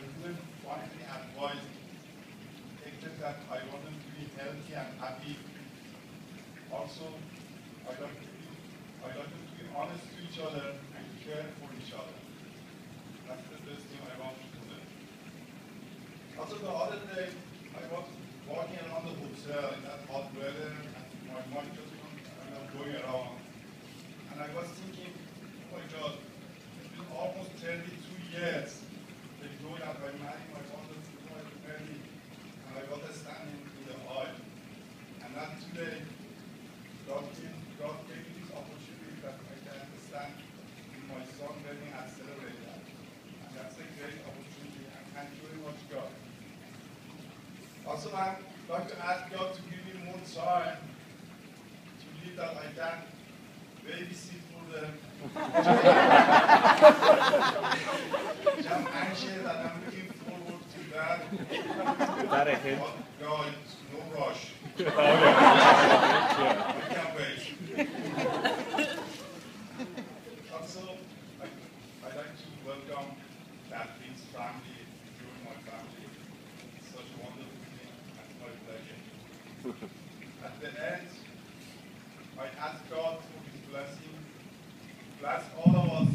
couldn't find any advice except that I want them to be healthy and happy. Also, I like them to be honest to each other and care for each other. That's the best thing I want to do. Also, the other day, I was walking around the hotel in that hot weather, and my mind just going around. And I was thinking, oh my God, it's been almost 32 years. They told that I married my father to my family, and I got a standing in the aisle. And then today, God gave me this opportunity that I can stand with my son wedding and celebrate that. And that's a great opportunity, and thank you very much, God. Also, I'd like to ask God to give me more time to live that I can babysit for them. I'm anxious and I'm looking forward to that. Is that a hint? But God, no rush. Okay. I can't wait. Also, I'd like to welcome Kathleen's family, join my family. It's such a wonderful thing and my pleasure. At the end, I ask God for His blessing. Bless all of us